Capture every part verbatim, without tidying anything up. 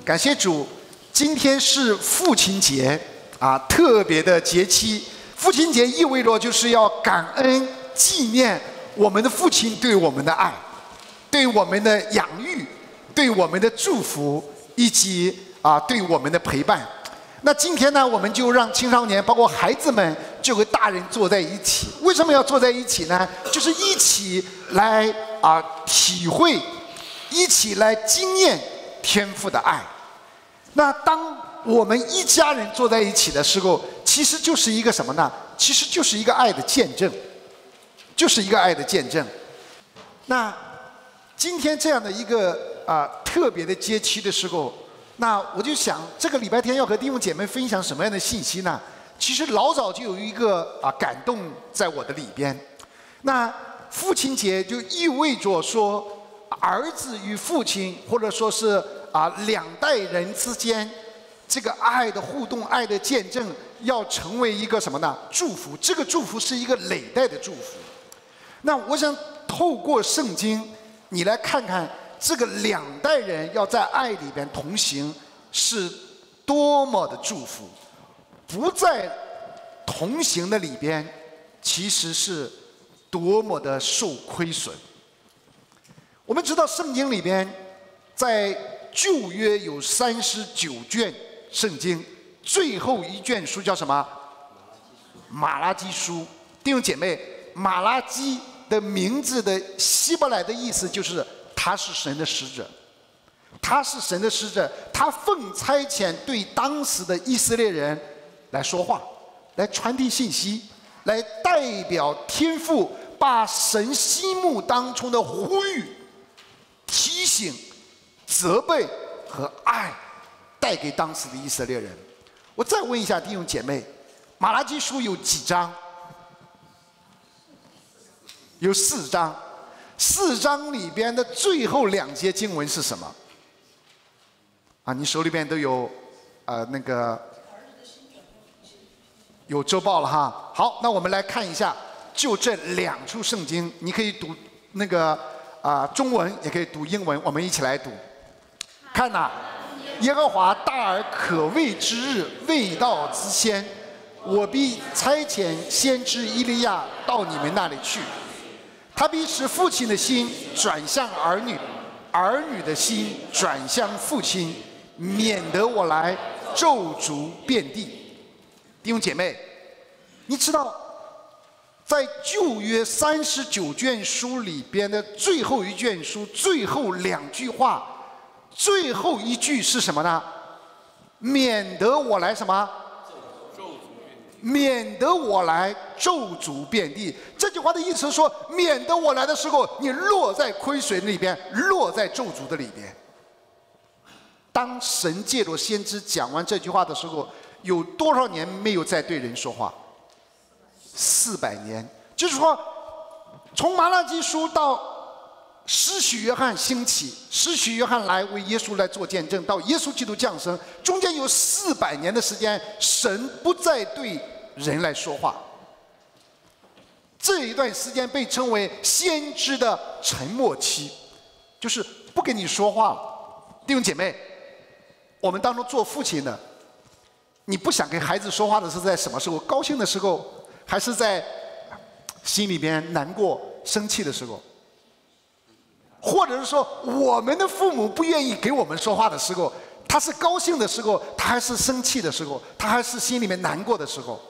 感谢主，今天是父亲节啊，特别的节期。父亲节意味着就是要感恩、纪念我们的父亲对我们的爱，对我们的养育，对我们的祝福，以及啊对我们的陪伴。那今天呢，我们就让青少年，包括孩子们，就和大人坐在一起。为什么要坐在一起呢？就是一起来啊体会，一起来经验天父的爱。那当我们一家人坐在一起的时候，其实就是一个什么呢？其实就是一个爱的见证，就是一个爱的见证。那今天这样的一个啊、呃、特别的节期的时候，那我就想，这个礼拜天要和弟兄姐妹分享什么样的信息呢？其实老早就有一个啊感动在我的里边。那父亲节就意味着说，儿子与父亲，或者说是啊两代人之间这个爱的互动、爱的见证，要成为一个什么呢？祝福。这个祝福是一个累代的祝福。那我想透过圣经，你来看看这个两代人要在爱里边同行，是多么的祝福。不在同行的里边，其实是多么的受亏损。我们知道圣经里边，在旧约有三十九卷圣经，最后一卷书叫什么？马拉基书。弟兄姐妹，马拉基的名字的希伯来的意思就是他是神的使者，他是神的使者，他奉差遣对当时的以色列人来说话，来传递信息，来代表天父把神心目当中的呼吁、提醒、责备和爱带给当时的以色列人。我再问一下弟兄姐妹，马拉基书有几章？有四章。四章里边的最后两节经文是什么？啊，你手里边都有，呃，那个有周报了哈。好，那我们来看一下，就这两处圣经，你可以读那个啊、呃、中文，也可以读英文，我们一起来读。看呐、啊，耶和华大而可畏之日未到之先，我必差遣先知以利亚到你们那里去。他必使父亲的心转向儿女，儿女的心转向父亲，免得我来咒诅遍地。弟兄姐妹，你知道，在旧约三十九卷书里边的最后一卷书最后两句话，最后一句是什么呢？免得我来什么？免得我来咒诅遍地。这句话的意思是说，免得我来的时候，你落在亏损里边，落在咒诅的里边。当神借着先知讲完这句话的时候，有多少年没有再对人说话？四百年。就是说，从马拉基书到施洗约翰兴起，施洗约翰来为耶稣来做见证，到耶稣基督降生，中间有四百年的时间，神不再对人来说话。这一段时间被称为先知的沉默期，就是不跟你说话了。弟兄姐妹，我们当中做父亲的，你不想跟孩子说话的是在什么时候？高兴的时候，还是在心里边难过、生气的时候？或者是说，我们的父母不愿意给我们说话的时候，他是高兴的时候，他还是生气的时候，他还是心里面难过的时候？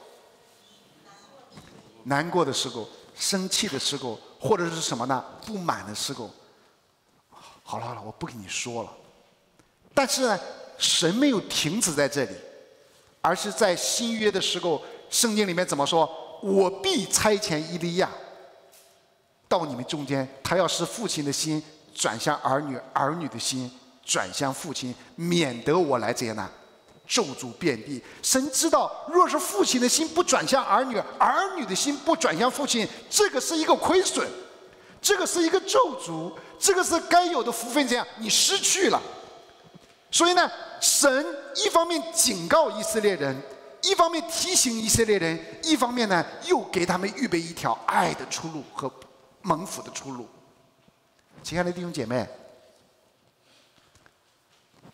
难过的时候，生气的时候，或者是什么呢？不满的时候。好了好了，我不跟你说了。但是呢，神没有停止在这里，而是在新约的时候，圣经里面怎么说？我必差遣以利亚到你们中间，他要使父亲的心转向儿女，儿女的心转向父亲，免得我来怎样呢？咒诅遍地。神知道，若是父亲的心不转向儿女，儿女的心不转向父亲，这个是一个亏损，这个是一个咒诅，这个是该有的福分，这样你失去了。所以呢，神一方面警告以色列人，一方面提醒以色列人，一方面呢又给他们预备一条爱的出路和蒙福的出路。亲爱的弟兄姐妹，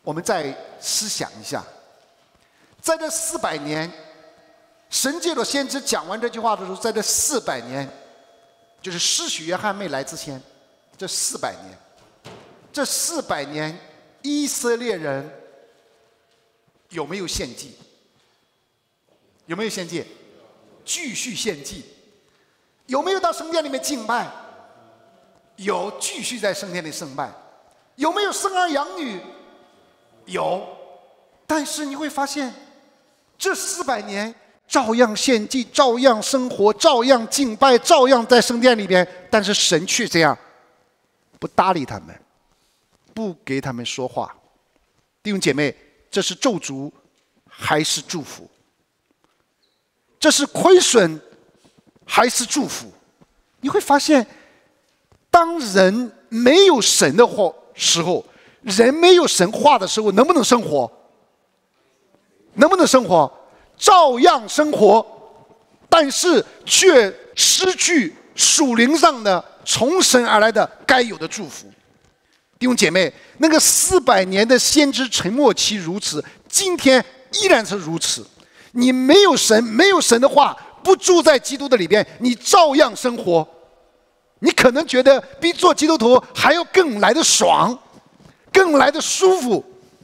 我们再思想一下，在这四百年，神借着先知讲完这句话的时候，在这四百年，就是施洗约翰没来之前，这四百年，这四百年，以色列人有没有献祭？有没有献祭？继续献祭。有没有到圣殿里面敬拜？有，继续在圣殿里敬拜。有没有生儿养女？有。但是你会发现，这四百年照样献祭，照样生活，照样敬拜，照样在圣殿里边，但是神却这样不搭理他们，不给他们说话。弟兄姐妹，这是咒诅还是祝福？这是亏损还是祝福？你会发现，当人没有神的话时候，人没有神话的时候，能不能生活？能不能生活？照样生活，但是却失去属灵上的从神而来的该有的祝福。弟兄姐妹，那个四百年的先知沉默期如此，今天依然是如此。你没有神，没有神的话，不住在基督的里边，你照样生活。你可能觉得比做基督徒还要更来的爽，更来的舒服。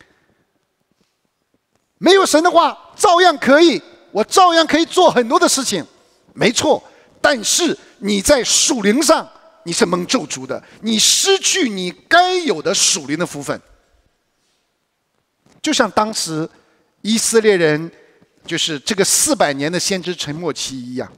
没有神的话，照样可以，我照样可以做很多的事情，没错。但是你在属灵上，你是蒙咒诅的，你失去你该有的属灵的福分。就像当时以色列人，就是这个四百年的先知沉默期一样。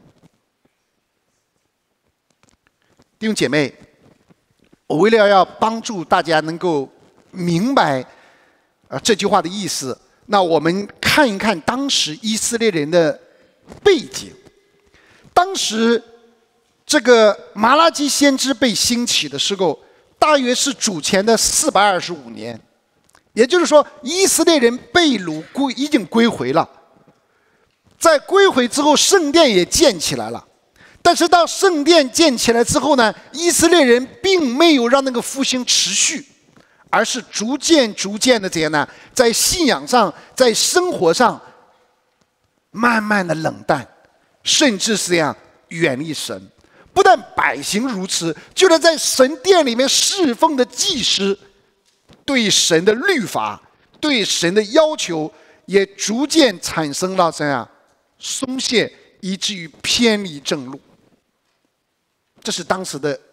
弟兄姐妹，我为了要帮助大家能够明白啊这句话的意思，那我们看一看当时以色列人的背景。当时这个马拉基先知被兴起的时候，大约是主前的四百二十五年，也就是说，以色列人被掳归已经归回了。在归回之后，圣殿也建起来了。但是到圣殿建起来之后呢，以色列人并没有让那个复兴持续，而是逐渐逐渐的这样呢，在信仰上，在生活上，慢慢的冷淡，甚至是这样远离神。不但百姓如此，就连在神殿里面侍奉的祭司，对神的律法、对神的要求，也逐渐产生了这样松懈，以至于偏离正路。这是当时的，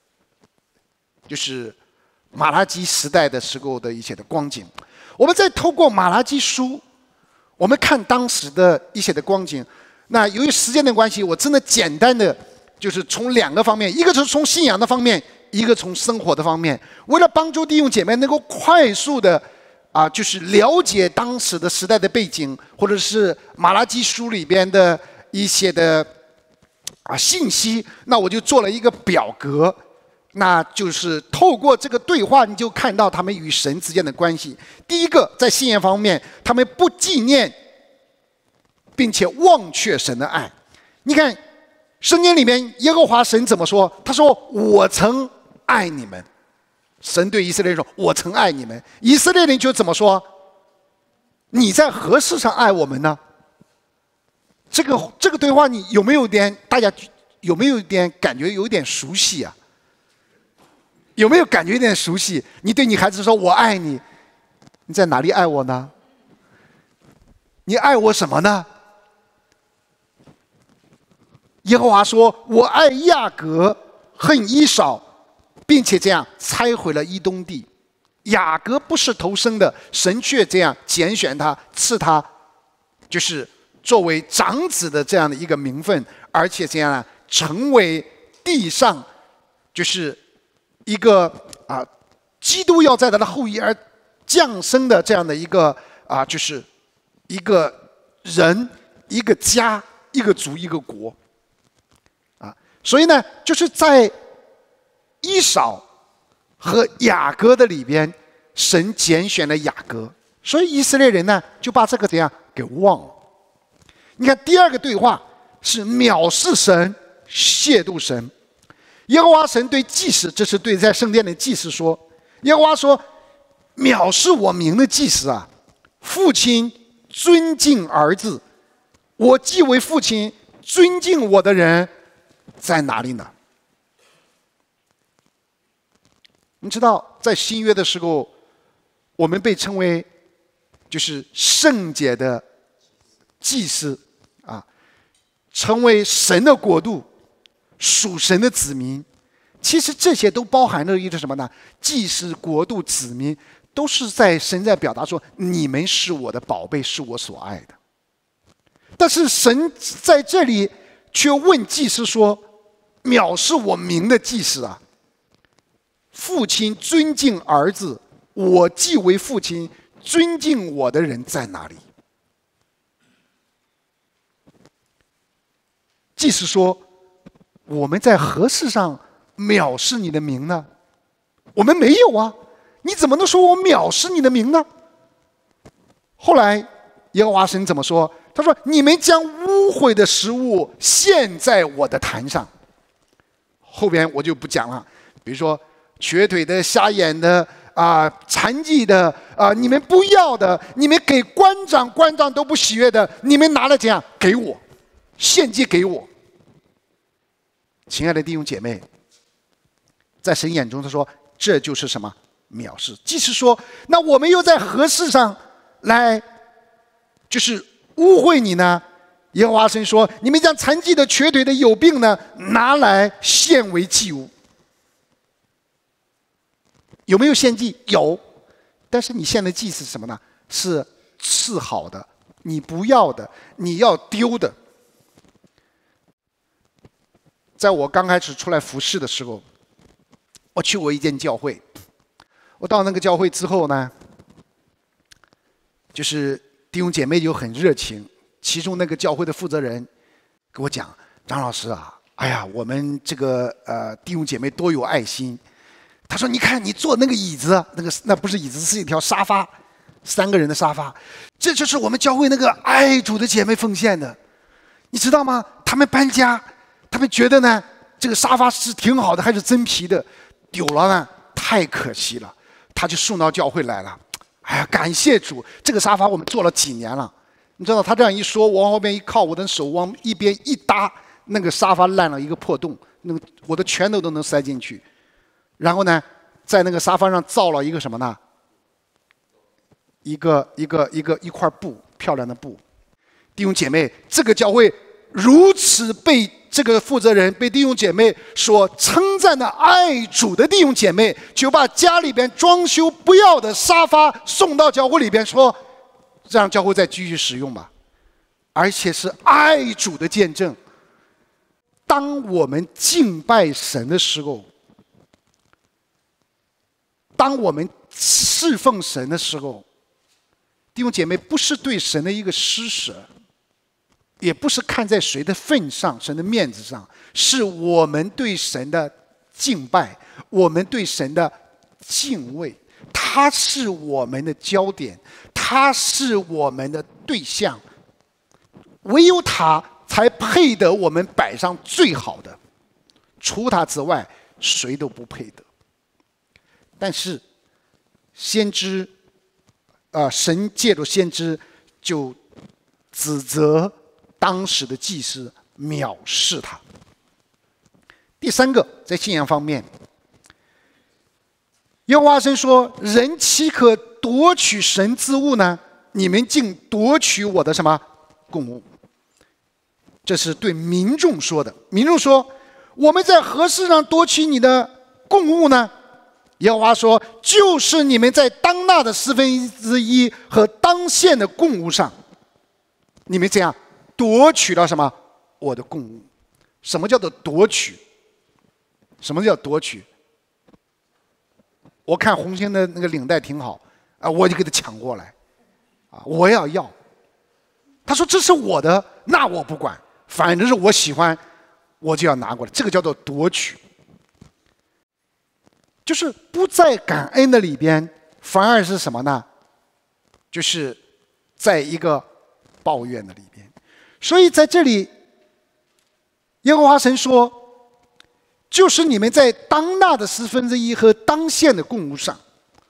就是马拉基时代的时候的一些的光景。我们再透过马拉基书，我们看当时的一些的光景。那由于时间的关系，我真的简单的就是从两个方面，一个是从信仰的方面，一个从生活的方面。为了帮助弟兄姐妹能够快速的啊，就是了解当时的时代的背景，或者是马拉基书里边的一些的啊信息，那我就做了一个表格。那就是透过这个对话，你就看到他们与神之间的关系。第一个，在信仰方面，他们不纪念，并且忘却神的爱。你看，圣经里面耶和华神怎么说？他说：“我曾爱你们。”神对以色列人说：“我曾爱你们。”以色列人就怎么说？你在何事上爱我们呢？这个这个对话，你有没有点？大家有没有点感觉有点熟悉啊？有没有感觉有点熟悉？你对你孩子说：“我爱你。”你在哪里爱我呢？你爱我什么呢？耶和华说：“我爱亚革，恨以扫，并且这样拆毁了以东地。雅各不是头生的，神却这样拣选他，赐他就是作为长子的这样的一个名分，而且这样成为地上就是一个啊，基督要在他的后裔而降生的这样的一个啊，就是一个人、一个家、一个族、一个国啊。所以呢，就是在以扫和雅各的里边，神拣选了雅各，所以以色列人呢就把这个怎样给忘了。你看第二个对话是藐视神、亵渎神。耶和华神对祭司，这是对在圣殿的祭司说，耶和华说：“ 藐视我名的祭司啊，父亲尊敬儿子，我既为父亲，尊敬我的人在哪里呢？你知道，在新约的时候，我们被称为就是圣洁的祭司啊，成为神的国度，属神的子民。其实这些都包含着一个什么呢？祭司、国度、子民，都是在神在表达说，你们是我的宝贝，是我所爱的。但是神在这里却问祭司说：“藐视我名的祭司啊，父亲尊敬儿子，我既为父亲，尊敬我的人在哪里？”祭司说：“我们在何事上藐视你的名呢？我们没有啊！你怎么能说我藐视你的名呢？”后来耶和华神怎么说？他说：“你们将污秽的食物献在我的坛上。”后边我就不讲了。比如说瘸腿的、瞎眼的啊、呃、残疾的啊、呃，你们不要的，你们给官长，官长都不喜悦的，你们拿了怎样给我，献祭给我。亲爱的弟兄姐妹，在神眼中，他说这就是什么藐视。即是说，那我们又在何事上来就是污秽你呢？耶和华神说：“你们将残疾的、瘸腿的、有病呢，拿来献为祭物。”有没有献祭？有，但是你献的祭是什么呢？是次好的，你不要的，你要丢的。在我刚开始出来服侍的时候，我去过一间教会。我到那个教会之后呢，就是弟兄姐妹就很热情。其中那个教会的负责人跟我讲：“张老师啊，哎呀，我们这个呃弟兄姐妹多有爱心。”他说：“你看你坐那个椅子，那个那不是椅子，是一条沙发，三个人的沙发，这就是我们教会那个爱主的姐妹奉献的，你知道吗？他们搬家。”他们觉得呢，这个沙发是挺好的，还是真皮的，丢了呢太可惜了，他就送到教会来了。哎呀，感谢主，这个沙发我们坐了几年了。你知道他这样一说，我往后边一靠，我的手往一边一搭，那个沙发烂了一个破洞，那个我的拳头都能塞进去。然后呢，在那个沙发上造了一个什么呢？一个一个一个一块布，漂亮的布。弟兄姐妹，这个教会如此被这个负责人被弟兄姐妹所称赞的爱主的弟兄姐妹，就把家里边装修不要的沙发送到教会里边，说让教会再继续使用吧，而且是爱主的见证。当我们敬拜神的时候，当我们侍奉神的时候，弟兄姐妹不是对神的一个施舍，也不是看在谁的份上、神的面子上，是我们对神的敬拜，我们对神的敬畏，他是我们的焦点，他是我们的对象，唯有他才配得我们摆上最好的，除他之外，谁都不配得。但是，先知，啊、呃，神借着先知就指责当时的祭司藐视他。第三个，在信仰方面，耶和华神说：“人岂可夺取神之物呢？你们竟夺取我的什么供物？”这是对民众说的。民众说：“我们在何事上夺取你的供物呢？”耶和华说：“就是你们在当纳的四分之一和当献的供物上，你们这样夺取了什么？我的供物。”什么叫做夺取？什么叫夺取？我看红星的那个领带挺好啊，我就给他抢过来，啊，我也要要。他说这是我的，那我不管，反正是我喜欢，我就要拿过来。这个叫做夺取。就是不在感恩的里边，反而是什么呢？就是在一个抱怨的里边。所以在这里，耶和华神说，就是你们在当纳的四分之一和当献的供物上，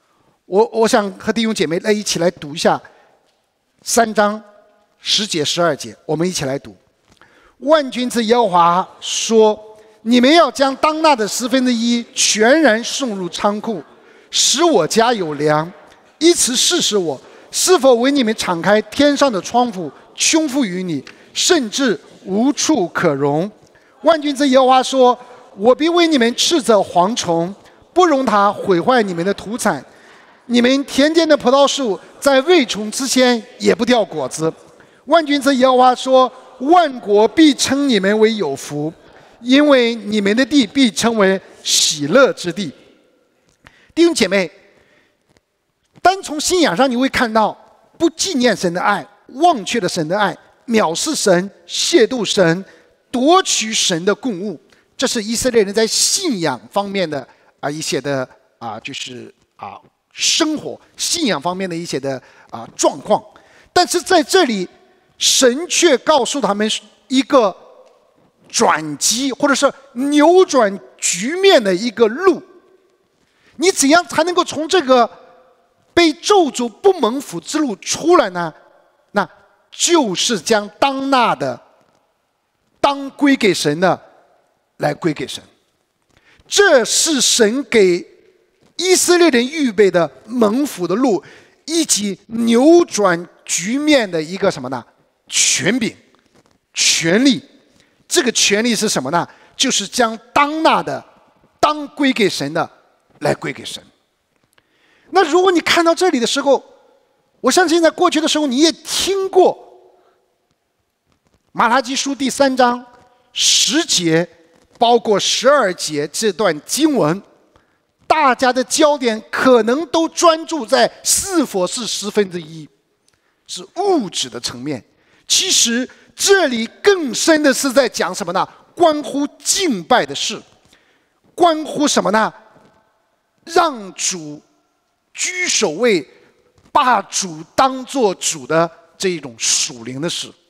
我我想和弟兄姐妹来一起来读一下三章十节十二节，我们一起来读。万军之耶和华说：你们要将当纳的十分之一全然送入仓库，使我家有粮，以此试试我是否为你们敞开天上的窗户，倾覆于你，甚至无处可容。万军之耶和华说：我必为你们斥责蝗虫，不容它毁坏你们的土产。你们田间的葡萄树在未虫之前也不掉果子。万军之耶和华说：万国必称你们为有福，因为你们的地必称为喜乐之地。弟兄姐妹，单从信仰上你会看到，不纪念神的爱，忘却了神的爱，藐视神，亵渎神，夺取神的供物，这是以色列人在信仰方面的啊一些的啊就是啊生活信仰方面的一些的啊状况。但是在这里，神却告诉他们一个转机，或者是扭转局面的一个路。你怎样才能够从这个被咒诅不蒙福之路出来呢？那就是将当纳的当归给神的来归给神。这是神给以色列人预备的蒙福的路，以及扭转局面的一个什么呢？权柄、权力。这个权力是什么呢？就是将当纳的当归给神的来归给神。那如果你看到这里的时候，我相信在过去的时候你也听过马拉基书第三章十节包括十二节这段经文，大家的焦点可能都专注在是否是十分之一，是物质的层面。其实这里更深的是在讲什么呢？关乎敬拜的事，关乎什么呢？让主居首位，把主当作主的这一种属灵的事。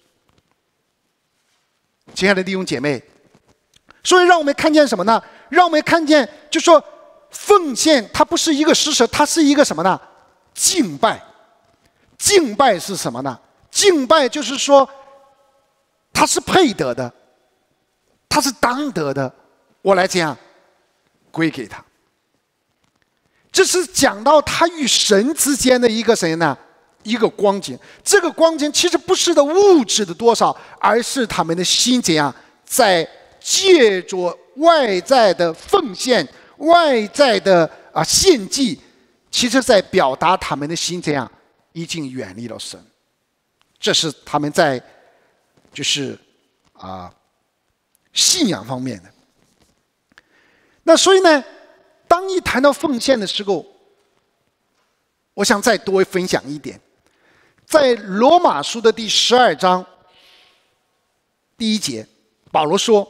亲爱的弟兄姐妹，所以让我们看见什么呢？让我们看见，就说奉献它不是一个施舍，它是一个什么呢？敬拜。敬拜是什么呢？敬拜就是说，他是配得的，他是当得的，我来这样归给他。这是讲到他与神之间的一个谁呢？一个光景。这个光景其实不是的物质的多少，而是他们的心怎样在借着外在的奉献、外在的啊献祭，其实在表达他们的心怎样已经远离了神。这是他们在就是啊信仰方面的。那所以呢，当一谈到奉献的时候，我想再多分享一点。在罗马书的第十二章第一节，保罗说：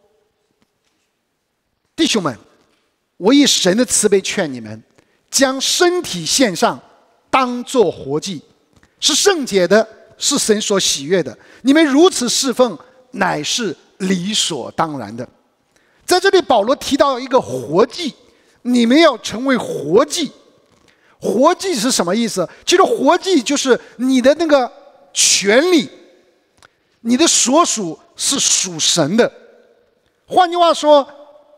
弟兄们，我以神的慈悲劝你们，将身体献上，当作活祭，是圣洁的，是神所喜悦的。你们如此侍奉，乃是理所当然的。在这里，保罗提到一个活祭，你们要成为活祭。活祭是什么意思？其实活祭就是你的那个权利，你的所属是属神的。换句话说，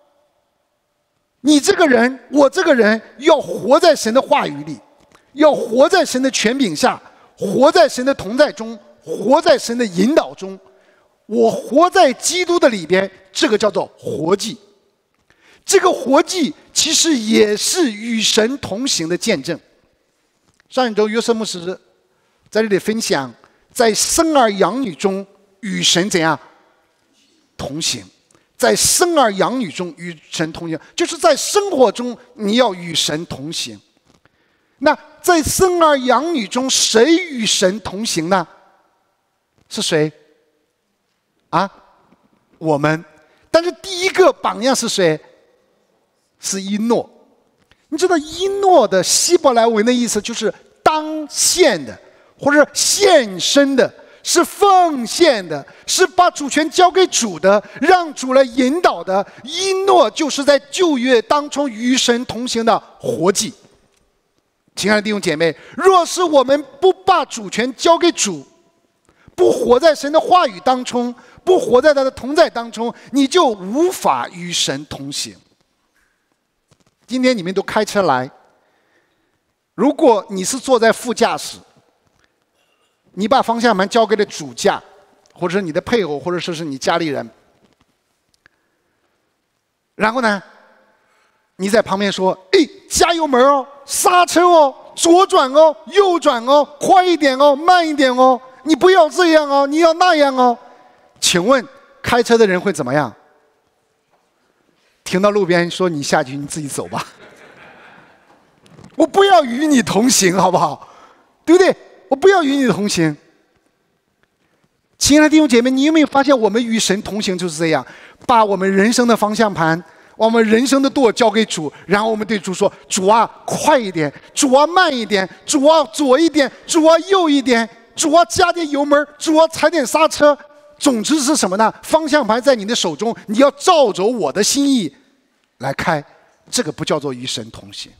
你这个人，我这个人，要活在神的话语里，要活在神的权柄下，活在神的同在中，活在神的引导中。我活在基督的里边，这个叫做活祭。这个活祭其实也是与神同行的见证。上一周约瑟牧师在这里分享，在生儿养女中与神怎样同行，在生儿养女中与神同行，就是在生活中你要与神同行。那在生儿养女中，谁与神同行呢？是谁？啊，我们。但是第一个榜样是谁？是伊诺。你知道伊诺的希伯来文的意思就是当献的，或者献身的，是奉献的，是把主权交给主的，让主来引导的。伊诺就是在旧约当中与神同行的活祭。 亲爱的弟兄姐妹，若是我们不把主权交给主，不活在神的话语当中，不活在他的同在当中，你就无法与神同行。今天你们都开车来，如果你是坐在副驾驶，你把方向盘交给了主驾，或者是你的配偶，或者说是你家里人，然后呢，你在旁边说：“哎，加油门哦，刹车哦，左转哦，右转哦，快一点哦，慢一点哦，你不要这样哦，你要那样哦。”请问开车的人会怎么样？停到路边说：“你下去，你自己走吧，我不要与你同行，好不好？对不对？我不要与你同行。”亲爱的弟兄姐妹，你有没有发现，我们与神同行就是这样，把我们人生的方向盘，我们人生的舵交给主，然后我们对主说：“主啊，快一点；主啊，慢一点；主啊，左一点；主啊，右一点；主啊，加点油门；主啊，踩点刹车。”总之是什么呢？方向盘在你的手中，你要照着我的心意来开，这个不叫做与神同行。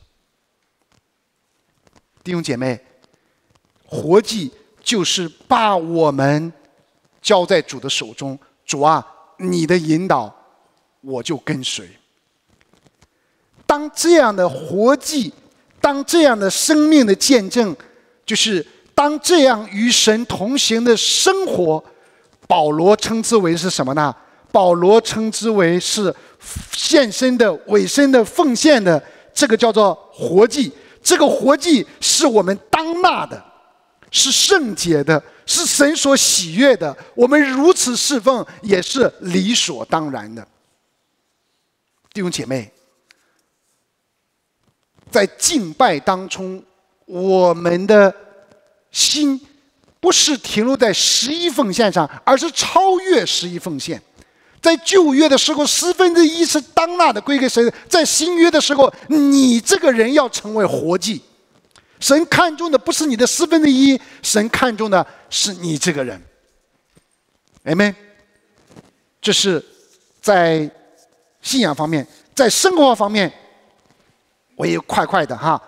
弟兄姐妹，活祭就是把我们交在主的手中，主啊，你的引导我就跟随。当这样的活祭，当这样的生命的见证，就是当这样与神同行的生活，保罗称之为是什么呢？保罗称之为是献身的、委身的、奉献的，这个叫做活祭。这个活祭是我们当纳的，是圣洁的，是神所喜悦的。我们如此侍奉，也是理所当然的。弟兄姐妹，在敬拜当中，我们的心不是停留在十一奉献上，而是超越十一奉献。在旧约的时候，十分之一是当纳的归给神；在新约的时候，你这个人要成为活祭。神看重的不是你的十分之一，神看重的是你这个人。Amen。这是在信仰方面，在生活方面，我也快快的哈。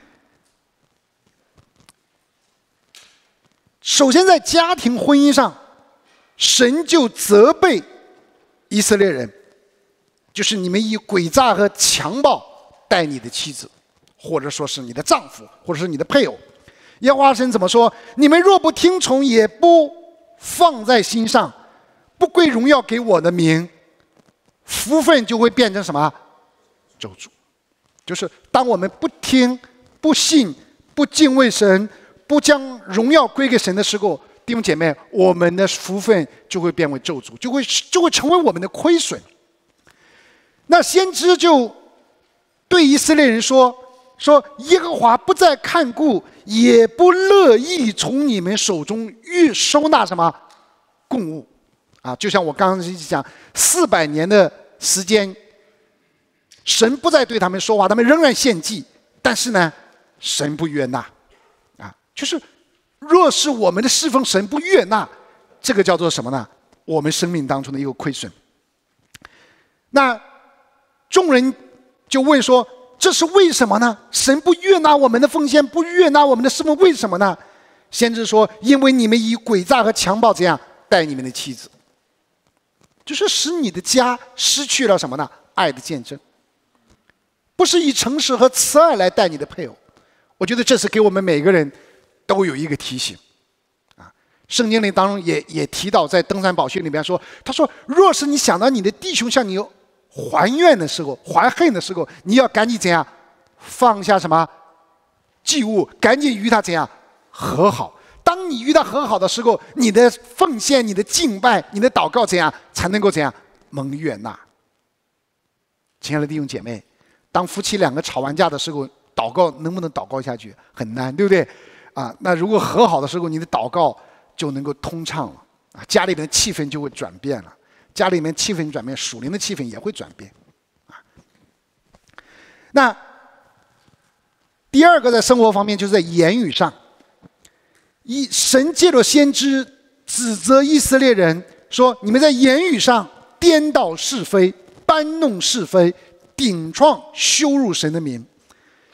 首先，在家庭婚姻上，神就责备以色列人，就是你们以诡诈和强暴待你的妻子，或者说是你的丈夫，或者是你的配偶。耶和华神怎么说？你们若不听从，也不放在心上，不归荣耀给我的名，福分就会变成什么？咒诅。就是当我们不听、不信、不敬畏神，不将荣耀归给神的时候，弟兄姐妹，我们的福分就会变为咒诅，就会就会成为我们的亏损。那先知就对以色列人说：“说耶和华不再看顾，也不乐意从你们手中预收纳什么供物。”啊，就像我刚刚讲，四百年的时间，神不再对他们说话，他们仍然献祭，但是呢，神不悦纳。啊，就是若是我们的侍奉神不悦纳，这个叫做什么呢？我们生命当中的一个亏损。那众人就问说：“这是为什么呢？神不悦纳我们的奉献，不悦纳我们的侍奉，为什么呢？”先知说：“因为你们以诡诈和强暴怎样待你们的妻子，就是使你的家失去了什么呢？爱的见证。不是以诚实和慈爱来待你的配偶。”我觉得这是给我们每个人都有一个提醒。啊，圣经里当中也也提到，在登山宝训里面说，他说：“若是你想到你的弟兄向你还愿的时候，怀恨的时候，你要赶紧怎样放下什么祭物，赶紧与他怎样和好。当你与他和好的时候，你的奉献、你的敬拜、你的祷告怎样才能够怎样蒙悦纳？”亲爱的弟兄姐妹，当夫妻两个吵完架的时候，祷告能不能祷告下去？很难，对不对？啊，那如果和好的时候，你的祷告就能够通畅了，啊，家里面的气氛就会转变了。家里面气氛转变，属灵的气氛也会转变。啊，那第二个在生活方面，就是在言语上，以神借着先知指责以色列人说：“你们在言语上颠倒是非，搬弄是非，顶撞羞辱神的名。”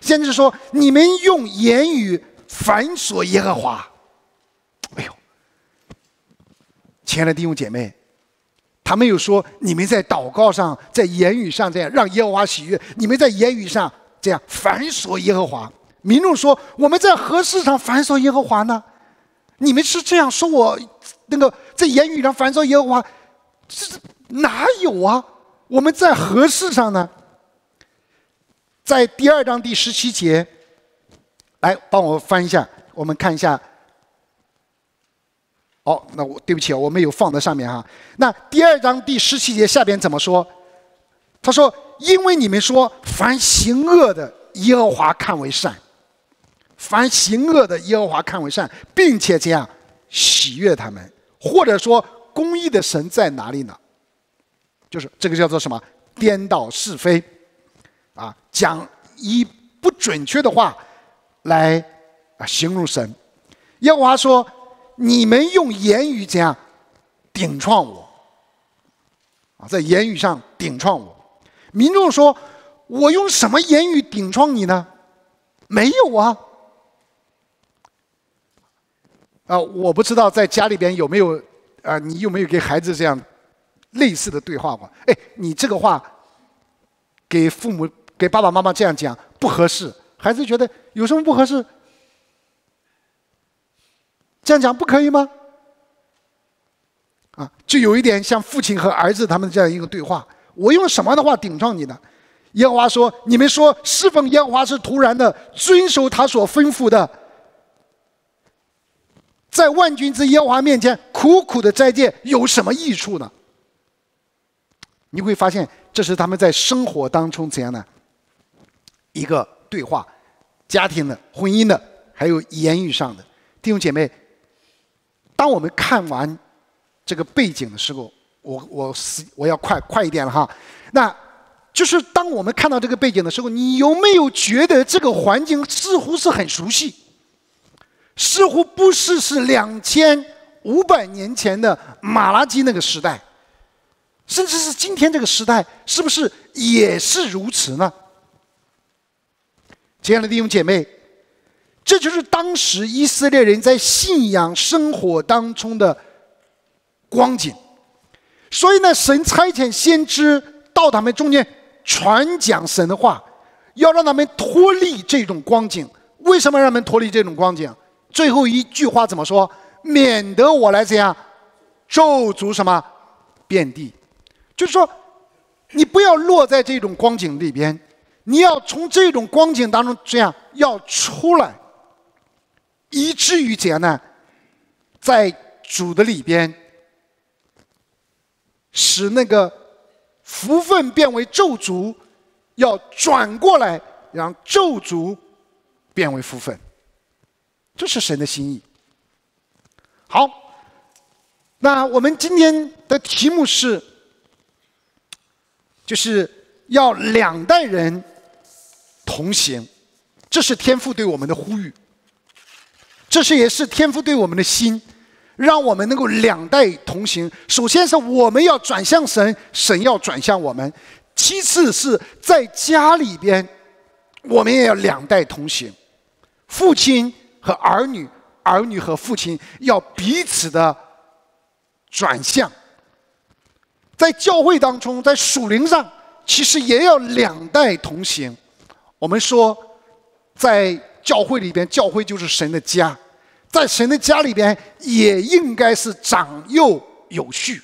先知说：“你们用言语反锁耶和华。”哎呦，亲爱的弟兄姐妹，他没有说你们在祷告上、在言语上这样让耶和华喜悦，你们在言语上这样反锁耶和华。民众说：“我们在何事上反锁耶和华呢？你们是这样说我那个在言语上反锁耶和华，这哪有啊？我们在何事上呢？”在第二章第十七节，来帮我翻一下，我们看一下。哦，那我对不起，我没有放在上面哈。那第二章第十七节下边怎么说？他说：“因为你们说凡行恶的，耶和华看为善；凡行恶的，耶和华看为善，并且这样喜悦他们。”或者说，公义的神在哪里呢？就是这个叫做什么？颠倒是非。啊，讲以不准确的话来啊形容神。耶和华说：“你们用言语怎样顶撞我？”啊，在言语上顶撞我。民众说：“我用什么言语顶撞你呢？”没有啊。啊，我不知道在家里边有没有啊，你有没有给孩子这样类似的对话过？哎，你这个话给父母。给爸爸妈妈这样讲不合适，孩子觉得有什么不合适？这样讲不可以吗？啊，就有一点像父亲和儿子他们这样一个对话。我用什么的话顶撞你呢？耶和华说：“你们说侍奉耶和华是徒然的，遵守他所吩咐的，在万军之耶和华面前苦苦的斋戒有什么益处呢？”你会发现，这是他们在生活当中怎样呢？一个对话，家庭的、婚姻的，还有言语上的。弟兄姐妹，当我们看完这个背景的时候，我我我要快快一点了哈。那就是当我们看到这个背景的时候，你有没有觉得这个环境似乎是很熟悉？似乎不是是两千五百年前的马拉基那个时代，甚至是今天这个时代，是不是也是如此呢？亲爱的弟兄姐妹，这就是当时以色列人在信仰生活当中的光景。所以呢，神差遣先知到他们中间传讲神的话，要让他们脱离这种光景。为什么让他们脱离这种光景？最后一句话怎么说？免得我来怎样咒诅什么遍地。就是说，你不要落在这种光景里边。你要从这种光景当中这样要出来，以至于怎样呢？在主的里边，使那个福分变为咒诅，要转过来，让咒诅变为福分。这是神的心意。好，那我们今天的题目是，就是要两代人同行，这是天父对我们的呼吁，这是也是天父对我们的心，让我们能够两代同行。首先是我们要转向神，神要转向我们；其次是在家里边，我们也要两代同行，父亲和儿女，儿女和父亲要彼此的转向。在教会当中，在属灵上，其实也要两代同行。我们说，在教会里边，教会就是神的家，在神的家里边，也应该是长幼有序，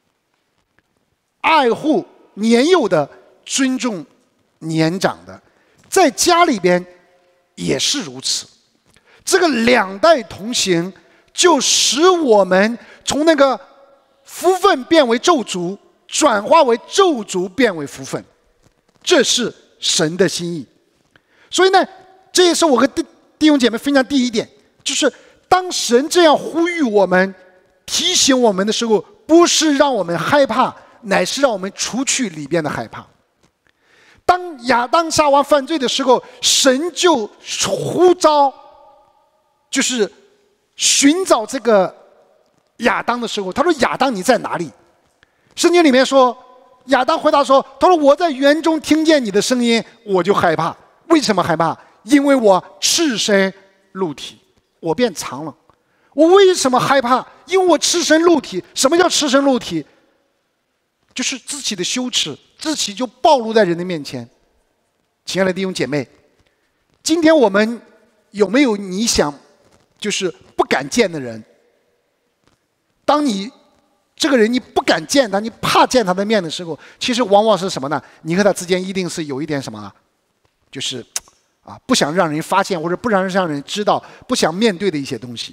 爱护年幼的，尊重年长的，在家里边也是如此。这个两代同行，就使我们从那个福分变为咒诅，转化为咒诅变为福分，这是神的心意。所以呢，这也是我和弟弟兄姐妹分享第一点，就是当神这样呼吁我们、提醒我们的时候，不是让我们害怕，乃是让我们除去里边的害怕。当亚当夏娃犯罪的时候，神就呼召，就是寻找这个亚当的时候，他说：“亚当，你在哪里？”圣经里面说，亚当回答说：“他说我在园中听见你的声音，我就害怕。为什么害怕？ 因为我赤身露体，我变长了。我为什么害怕？因为我赤身露体。什么叫赤身露体？就是自己的羞耻，自己就暴露在人的面前。亲爱的弟兄姐妹，今天我们有没有你想就是不敢见的人？当你这个人你不敢见他，你怕见他的面的时候，其实往往是什么呢？你和他之间一定是有一点什么，就是啊，不想让人发现，或者不想让人知道，不想面对的一些东西。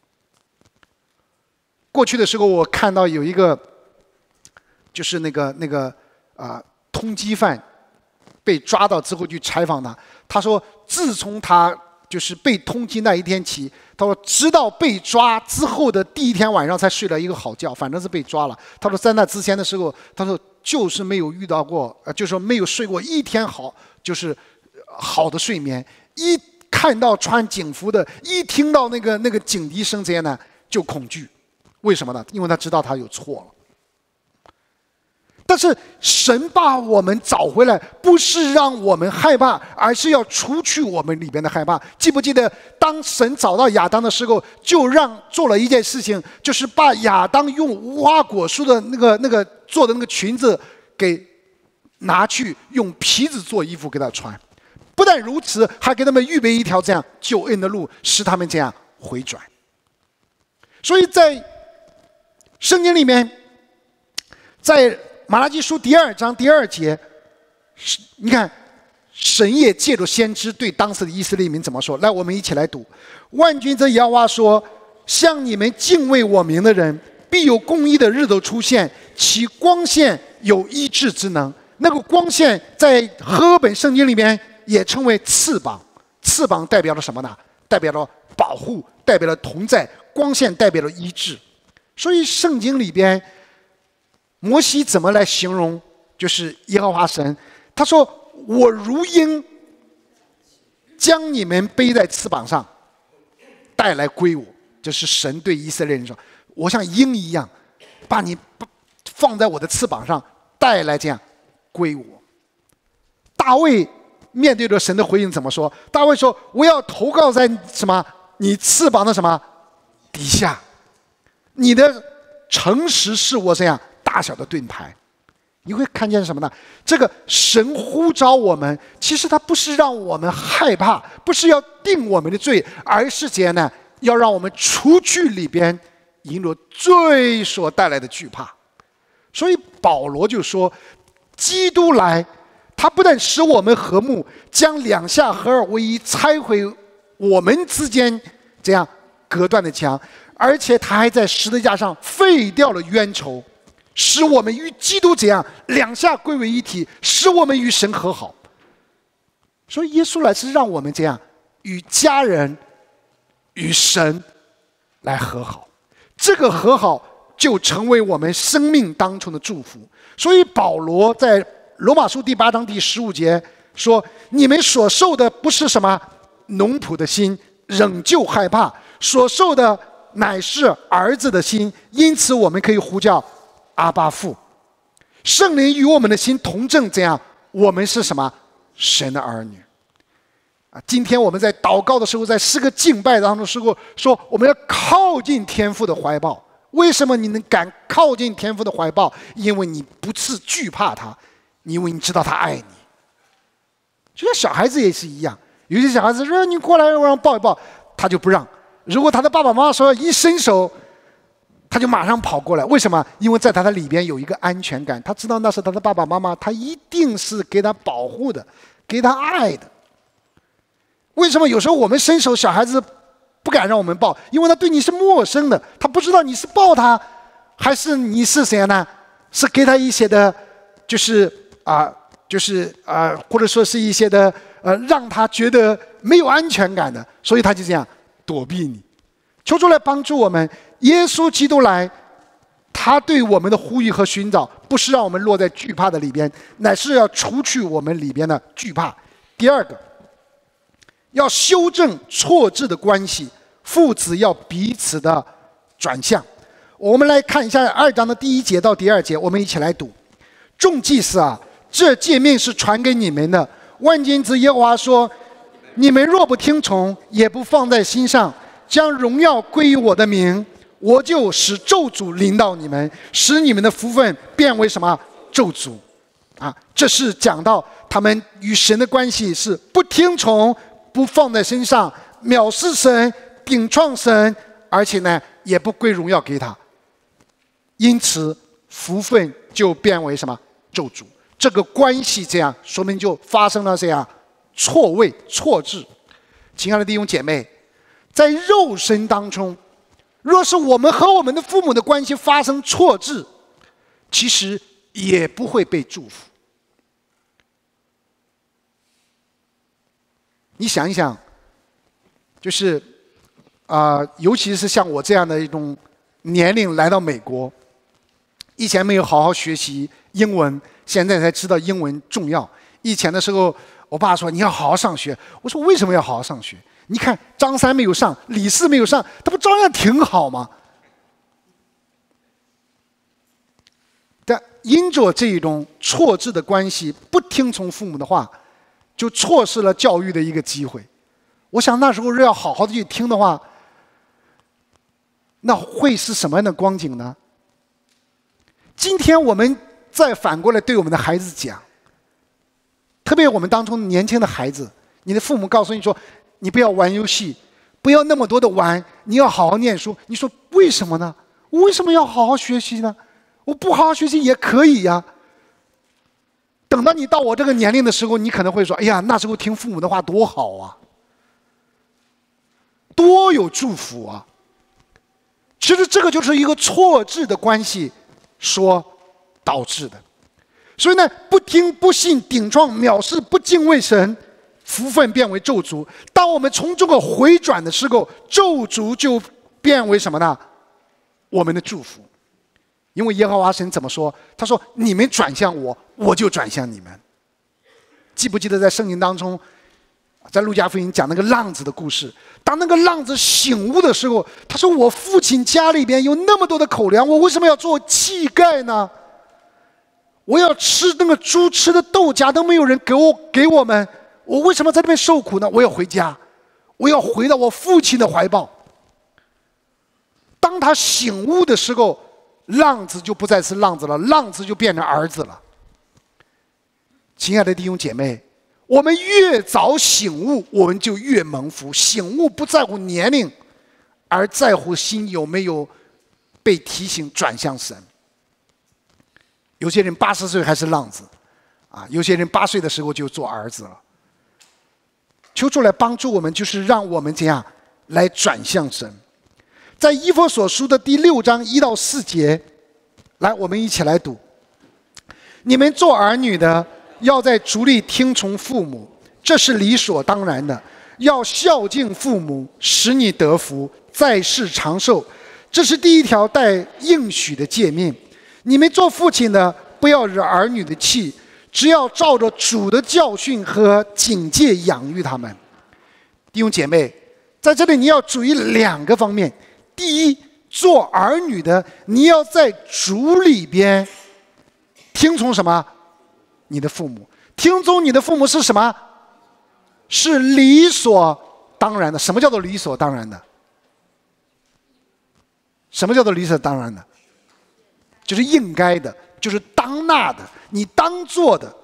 过去的时候，我看到有一个，就是那个那个啊、呃、通缉犯被抓到之后去采访他，他说，自从他就是被通缉那一天起，他说直到被抓之后的第一天晚上才睡了一个好觉，反正是被抓了。他说在那之前的时候，他说就是没有遇到过，呃，就是说没有睡过一天好，就是好的睡眠。一看到穿警服的，一听到那个那个警笛声这些呢，就恐惧。为什么呢？因为他知道他有错了。但是神把我们找回来，不是让我们害怕，而是要除去我们里边的害怕。记不记得，当神找到亚当的时候，就让做了一件事情，就是把亚当用无花果树的那个那个做的那个裙子给拿去，用皮子做衣服给他穿。不但如此，还给他们预备一条这样救恩的路，使他们这样回转。所以在圣经里面，在马拉基书第二章第二节，你看，神也借着先知对当时的以色列民怎么说？来，我们一起来读：万军之耶和华说：“像你们敬畏我名的人，必有公义的日头出现，其光线有医治之能。”那个光线在和合本圣经里面也称为翅膀，翅膀代表了什么呢？代表了保护，代表了同在；光线代表了医治。所以圣经里边，摩西怎么来形容就是耶和华神？他说：“我如鹰，将你们背在翅膀上，带来归我。”这是神对以色列人说：“我像鹰一样，把你放在我的翅膀上，带来这样归我。”大卫面对着神的回应怎么说？大卫说：“我要投靠在什么？你翅膀的什么底下？你的诚实是我这样大小的盾牌。”你会看见什么呢？这个神呼召我们，其实他不是让我们害怕，不是要定我们的罪，而是怎样呢？要让我们除去里边引入罪所带来的惧怕。所以保罗就说，基督来，他不但使我们和睦，将两下合二为一，拆毁我们之间这样隔断的墙，而且他还在十字架上废掉了冤仇，使我们与基督这样两下归为一体，使我们与神和好。所以耶稣来是让我们这样与家人、与神来和好，这个和好就成为我们生命当中的祝福。所以保罗在罗马书第八章第十五节说：“你们所受的不是什么农仆的心，仍旧害怕；所受的乃是儿子的心，因此我们可以呼叫阿爸父。圣灵与我们的心同证，这样我们是什么？神的儿女。”啊，今天我们在祷告的时候，在诗歌敬拜当中的时候，说我们要靠近天父的怀抱。为什么你能敢靠近天父的怀抱？因为你不是惧怕他，因为你知道他爱你。就像小孩子也是一样，有些小孩子说：“你过来，我让抱一抱。”他就不让。如果他的爸爸妈妈说一伸手，他就马上跑过来。为什么？因为在他的里边有一个安全感，他知道那是他的爸爸妈妈，他一定是给他保护的，给他爱的。为什么有时候我们伸手，小孩子不敢让我们抱？因为他对你是陌生的，他不知道你是抱他，还是你是谁呢？是给他一些的，就是啊、呃，就是啊、呃，或者说是一些的呃，让他觉得没有安全感的，所以他就这样躲避你。求主来帮助我们，耶稣基督来，他对我们的呼吁和寻找，不是让我们落在惧怕的里边，乃是要除去我们里边的惧怕。第二个，要修正错置的关系，父子要彼此的转向。我们来看一下二章的第一节到第二节，我们一起来读。众祭司啊，这诫命是传给你们的。万军之耶和华说： 你们若不听从，也不放在心上，将荣耀归于我的名，我就使咒诅临到你们，使你们的福分变为什么？咒诅。啊，这是讲到他们与神的关系是不听从，不放在身上，藐视神，顶撞神，而且呢，也不归荣耀给他。因此，福分就变为什么？咒诅。这个关系这样，说明就发生了这样错位、错置。亲爱的弟兄姐妹，在肉身当中，若是我们和我们的父母的关系发生错置，其实也不会被祝福。你想一想，就是啊、呃，尤其是像我这样的一种年龄来到美国，以前没有好好学习英文，现在才知道英文重要。以前的时候，我爸说你要好好上学，我说为什么要好好上学？你看张三没有上，李四没有上，他不照样挺好吗？但因着这种错置的关系，不听从父母的话，就错失了教育的一个机会。我想那时候要好好的去听的话，那会是什么样的光景呢？今天我们再反过来对我们的孩子讲，特别我们当中年轻的孩子，你的父母告诉你说，你不要玩游戏，不要那么多的玩，你要好好念书。你说为什么呢？我为什么要好好学习呢？我不好好学习也可以呀。等到你到我这个年龄的时候，你可能会说，哎呀，那时候听父母的话多好啊，多有祝福啊。其实这个就是一个错置的关系所导致的。所以呢，不听不信、顶撞藐视、不敬畏神，福分变为咒诅。当我们从这个回转的时候，咒诅就变为什么呢？我们的祝福。因为耶和华神怎么说？他说：“你们转向我，我就转向你们。”记不记得在圣经当中，在路加福音讲那个浪子的故事？当那个浪子醒悟的时候，他说：“我父亲家里边有那么多的口粮，我为什么要做乞丐呢？我要吃那个猪吃的豆荚都没有人给我给我们，我为什么在那边受苦呢？我要回家，我要回到我父亲的怀抱。”当他醒悟的时候，浪子就不再是浪子了，浪子就变成儿子了。亲爱的弟兄姐妹，我们越早醒悟，我们就越蒙福。醒悟不在乎年龄，而在乎心有没有被提醒转向神。有些人八十岁还是浪子，啊，有些人八岁的时候就做儿子了。求主来帮助我们，就是让我们怎样来转向神。在以弗所书的第六章一到四节，来，我们一起来读。你们做儿女的，要在主里听从父母，这是理所当然的。要孝敬父母，使你得福，在世长寿，这是第一条带应许的诫命。你们做父亲的，不要惹儿女的气，只要照着主的教训和警戒养育他们。弟兄姐妹，在这里你要注意两个方面。第一，做儿女的，你要在主里边听从什么？你的父母。听从你的父母是什么？是理所当然的。什么叫做理所当然的？什么叫做理所当然的？就是应该的，就是当纳的，你当做的。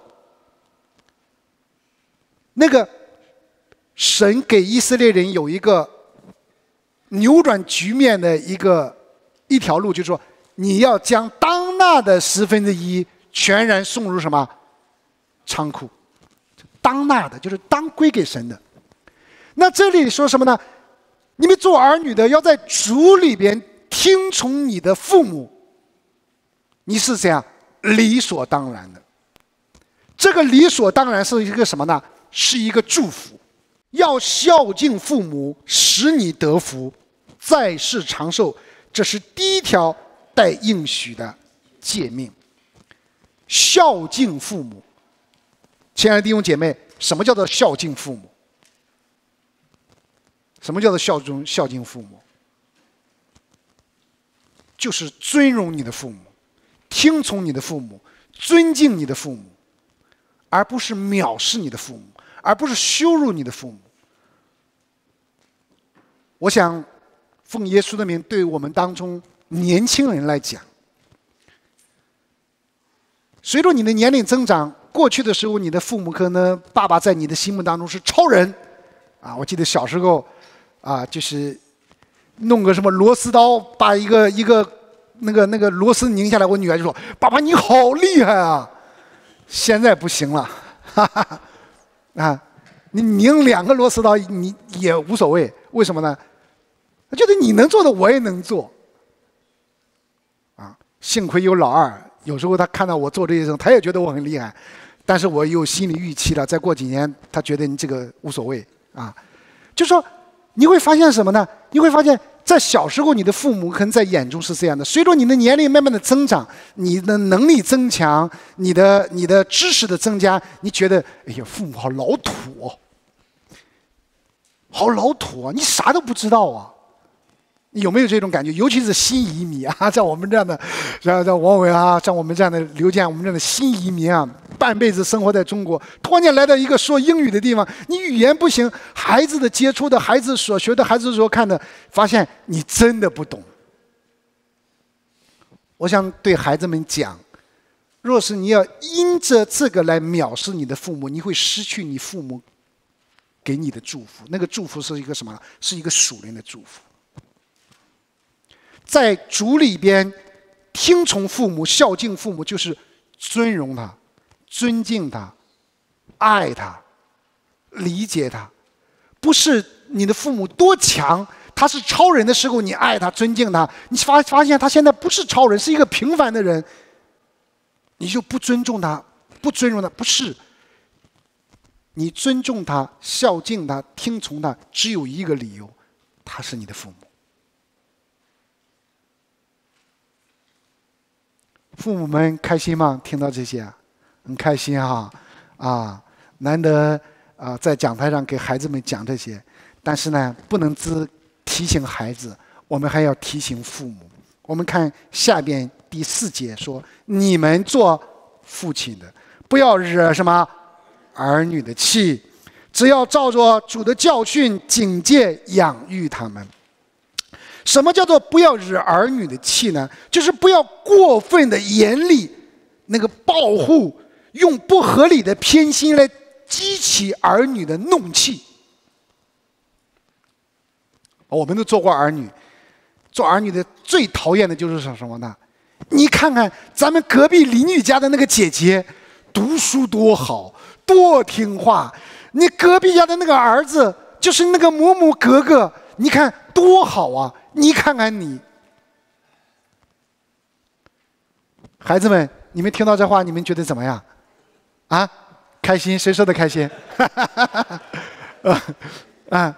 那个神给以色列人有一个扭转局面的一个一条路，就是说，你要将当纳的十分之一全然送入什么仓库？当纳的就是当归给神的。那这里说什么呢？你们做儿女的要在主里边听从你的父母，你是怎样理所当然的？这个理所当然是一个什么呢？是一个祝福。要孝敬父母，使你得福，在世长寿，这是第一条带应许的诫命。孝敬父母，亲爱的弟兄姐妹，什么叫做孝敬父母？什么叫做孝敬孝敬父母？就是尊荣你的父母，听从你的父母，尊敬你的父母，而不是藐视你的父母，而不是羞辱你的父母。 我想奉耶稣的名，对我们当中年轻人来讲，随着你的年龄增长，过去的时候，你的父母可能爸爸在你的心目当中是超人，啊，我记得小时候，啊，就是弄个什么螺丝刀，把一个一个那个那个螺丝拧下来，我女儿就说：“爸爸你好厉害啊！”现在不行了，哈哈，啊，你拧两个螺丝刀你也无所谓，为什么呢？他觉得你能做的我也能做，啊，幸亏有老二，有时候他看到我做这些事，他也觉得我很厉害，但是我有心理预期了，再过几年他觉得你这个无所谓啊，就说你会发现什么呢？你会发现在小时候你的父母可能在眼中是这样的，随着你的年龄慢慢的增长，你的能力增强，你的你的知识的增加，你觉得哎呀父母好老土哦，好老土啊，你啥都不知道啊。有没有这种感觉？尤其是新移民啊，像我们这样的，像像王伟啊，像我们这样的刘健，我们这样的新移民啊，半辈子生活在中国，突然间来到一个说英语的地方，你语言不行，孩子的接触的，孩子所学的，孩子所看的，发现你真的不懂。我想对孩子们讲，若是你要因着这个来藐视你的父母，你会失去你父母给你的祝福。那个祝福是一个什么？是一个属灵的祝福。在主里边，听从父母、孝敬父母，就是尊荣他、尊敬他、爱他、理解他。不是你的父母多强，他是超人的时候，你爱他、尊敬他。你发发现他现在不是超人，是一个平凡的人，你就不尊重他、不尊重他。不是，你尊重他、孝敬他、听从他，只有一个理由，他是你的父母。父母们开心吗？听到这些，很开心哈，啊，难得啊，在讲台上给孩子们讲这些，但是呢，不能只提醒孩子，我们还要提醒父母。我们看下边第四节说：“你们做父亲的，不要惹什么儿女的气，只要照着主的教训警戒养育他们。”什么叫做不要惹儿女的气呢？就是不要过分的严厉，那个报复，用不合理的偏心来激起儿女的怒气。我们都做过儿女，做儿女的最讨厌的就是什么呢？你看看咱们隔壁邻居家的那个姐姐，读书多好，多听话；你隔壁家的那个儿子，就是那个某某格格，你看多好啊！你看看你，孩子们，你们听到这话，你们觉得怎么样？啊，开心？谁说的开心？啊，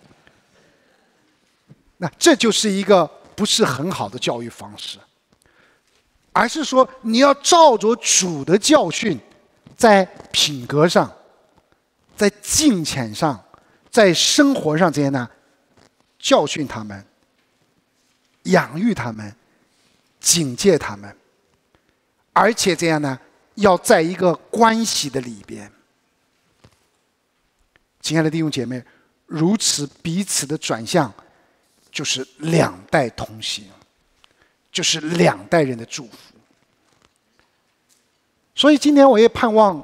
那这就是一个不是很好的教育方式，而是说你要照着主的教训，在品格上，在敬虔上，在生活上这些呢，教训他们。养育他们，警戒他们，而且这样呢，要在一个关系的里边。亲爱的弟兄姐妹，如此彼此的转向，就是两代同行，就是两代人的祝福。所以今天我也盼望，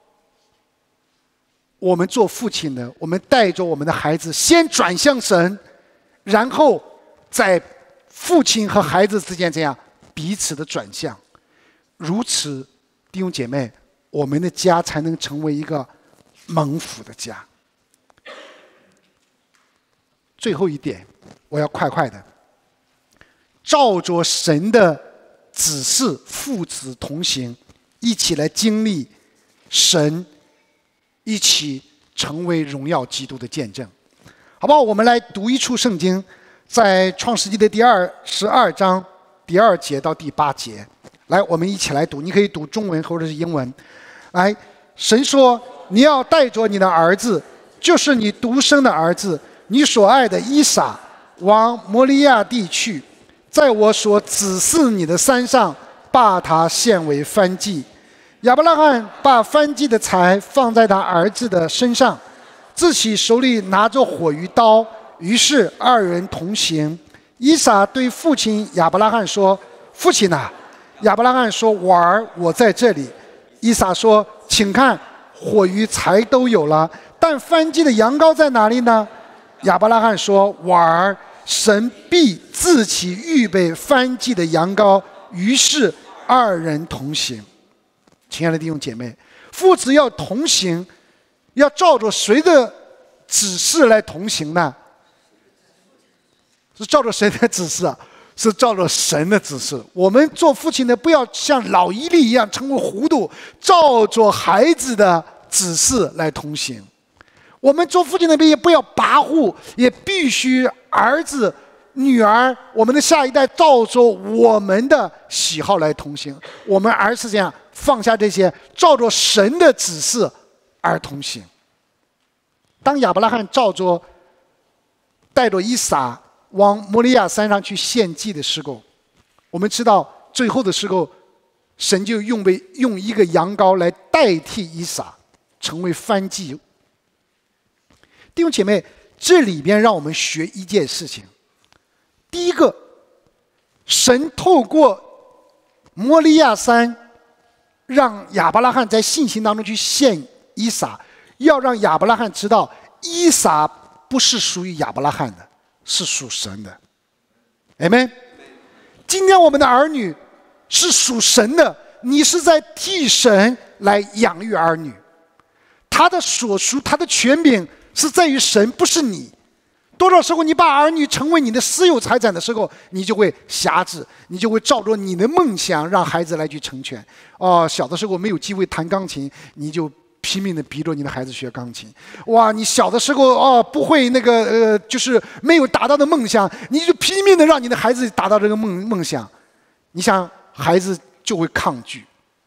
我们做父亲的，我们带着我们的孩子先转向神，然后在父亲和孩子之间这样彼此的转向，如此，弟兄姐妹，我们的家才能成为一个蒙福的家。最后一点，我要快快的，照着神的指示，父子同行，一起来经历神，一起成为荣耀基督的见证，好不好？我们来读一处圣经。在创世纪的第二十二章第二节到第八节，来，我们一起来读。你可以读中文或者是英文。来，神说：“你要带着你的儿子，就是你独生的儿子，你所爱的以撒，往摩利亚地去，在我所指示你的山上，把他献为燔祭。”亚伯拉罕把燔祭的柴放在他儿子的身上，自己手里拿着火与刀。 于是二人同行。以撒对父亲亚伯拉罕说：“父亲呐！”亚伯拉罕说：“我儿，我在这里。”以撒说：“请看，火与柴都有了，但燔祭的羊羔在哪里呢？”亚伯拉罕说：“我儿，神必自己预备燔祭的羊羔。”于是二人同行。亲爱的弟兄姐妹，父子要同行，要照着谁的指示来同行呢？是照着谁的指示啊？是照着神的指示。我们做父亲的不要像老一粒一样成为糊涂，照着孩子的指示来同行。我们做父亲的也不要跋扈，也必须儿子、女儿，我们的下一代照着我们的喜好来同行。我们儿是这样，放下这些，照着神的指示而同行。当亚伯拉罕照着带着以撒往摩利亚山上去献祭的时候，我们知道最后的时候，神就用为用一个羊羔来代替以撒，成为燔祭。弟兄姐妹，这里边让我们学一件事情。第一个，神透过摩利亚山，让亚伯拉罕在信心当中去献以撒，要让亚伯拉罕知道，以撒不是属于亚伯拉罕的，是属神的。Amen。今天我们的儿女是属神的，你是在替神来养育儿女，他的所属，他的权柄是在于神，不是你。多少时候你把儿女成为你的私有财产的时候，你就会辖制，你就会照着你的梦想让孩子来去成全。哦，小的时候没有机会弹钢琴，你就拼命的逼着你的孩子学钢琴。哇，你小的时候哦不会那个呃，就是没有达到的梦想，你就拼命的让你的孩子达到这个梦梦想。你想，孩子就会抗拒。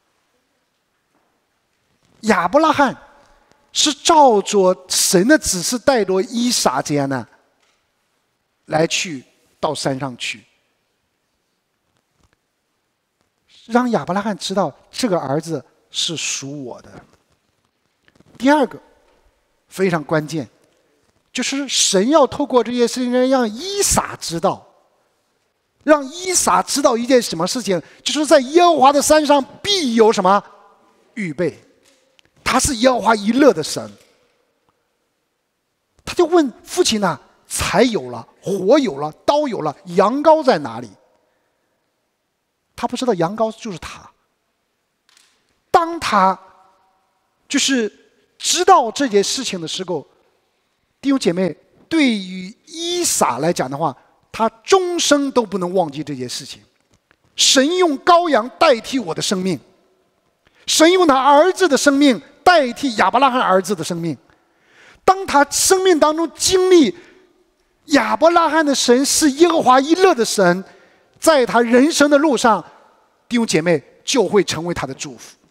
亚伯拉罕是照着神的指示，带着以撒这样呢，来去到山上去，让亚伯拉罕知道这个儿子是属我的。第二个非常关键，就是神要透过这些事情让以撒知道，让以撒知道一件什么事情，就是在耶和华的山上必有什么预备。他是耶和华一乐的神。他就问父亲呢，柴有了，火有了，刀有了，羊羔在哪里？他不知道羊羔就是他。当他就是知道这件事情的时候，弟兄姐妹，对于以撒来讲的话，他终生都不能忘记这件事情。神用羔羊代替我的生命，神用他儿子的生命代替亚伯拉罕儿子的生命。当他生命当中经历亚伯拉罕的神是耶和华一乐的神，在他人生的路上，弟兄姐妹就会成为他的祝福。